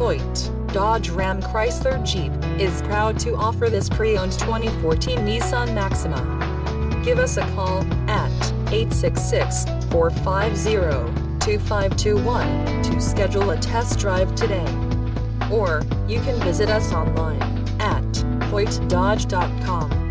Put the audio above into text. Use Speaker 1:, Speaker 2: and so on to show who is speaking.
Speaker 1: Hoyte, Dodge Ram Chrysler Jeep, is proud to offer this pre-owned 2014 Nissan Maxima. Give us a call at 866-450-2521 to schedule a test drive today. Or, you can visit us online at hoytedodge.com.